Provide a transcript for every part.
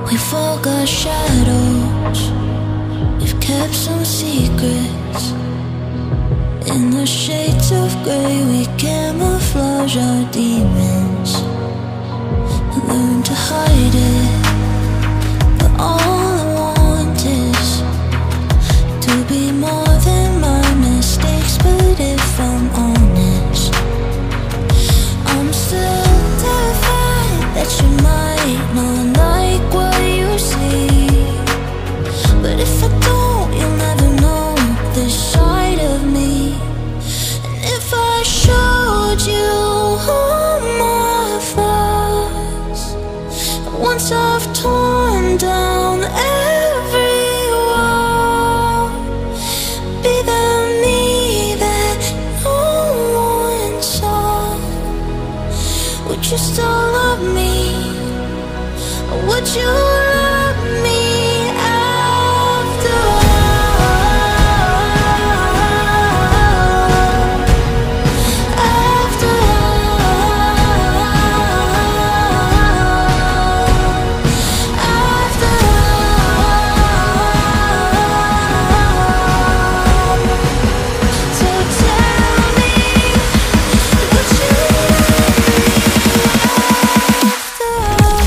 We've all got shadows, we've kept some secrets. In the shades of grey we camouflage our demons. Learn to hide it, but all I want is to be more than my mistakes. But if I'm honest, I'm still terrified that you might not like what you see. But if I don't, you'll never know this side of me. And if I showed you all my flaws, once I've torn down every wall, be the me that no one saw. Would you still love me? Or would you love me after all? After all, after all. So tell me, would you love me after all?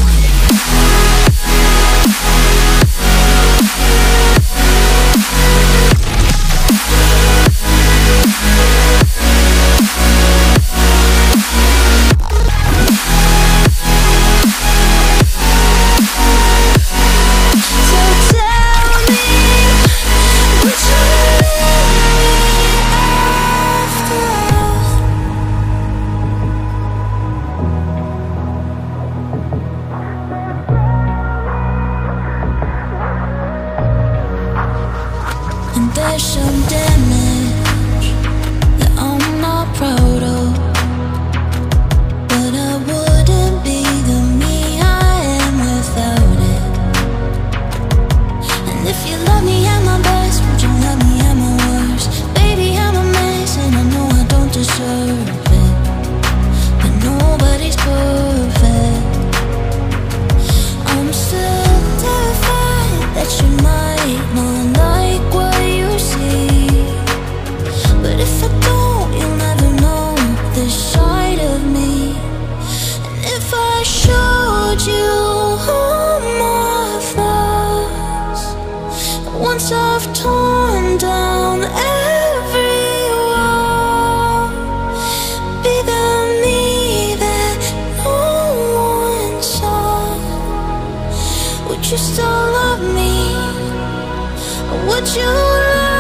So tell me, would you love me after all? And there's some damage that I'm not proud of, but I wouldn't be the me I am without it. And if you love me at my best, would you love me at my worst? Baby, I'm a mess and I know I don't deserve it, but nobody's perfect. I'm still terrified that you might not like what you see. But if I don't, you'll never know this side of me. And if I showed you all my flaws, once I've torn down every wall, be the me that no one saw. Would you still love me? Or would you love